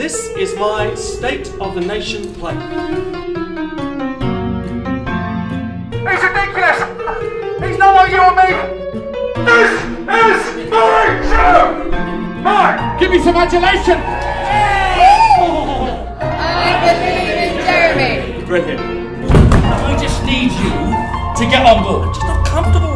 This is my State of the Nation play. It's ridiculous! He's not like you or me! This is my show! Mine! Give me some adulation! I believe in Jeremy! Brilliant. I just need you to get on board. Just not comfortable